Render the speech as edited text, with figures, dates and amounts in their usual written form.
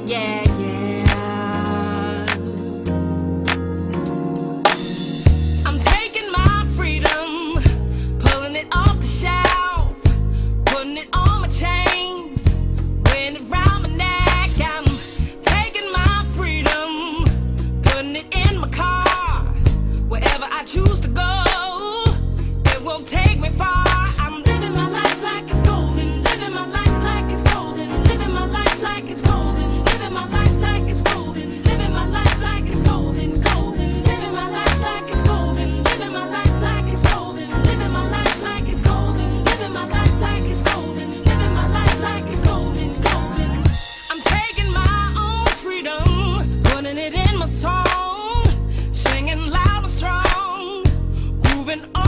yeah, yeah. I'm taking my freedom, pulling it off the shelf, putting it on my chain, wearing it round my neck. I'm taking my freedom, putting it in my car, wherever I choose to go, it won't take me far. I'm living my life like it's golden, living my life like it's golden, living my life like it's golden, living my life like it's golden, living my life like it's golden, golden, living my life like it's golden, living my life like it's golden, living my life like it's golden, living my life like it's golden, living my life like it's golden, golden. I'm taking my own freedom, putting it in my song, singing loud and strong, moving on.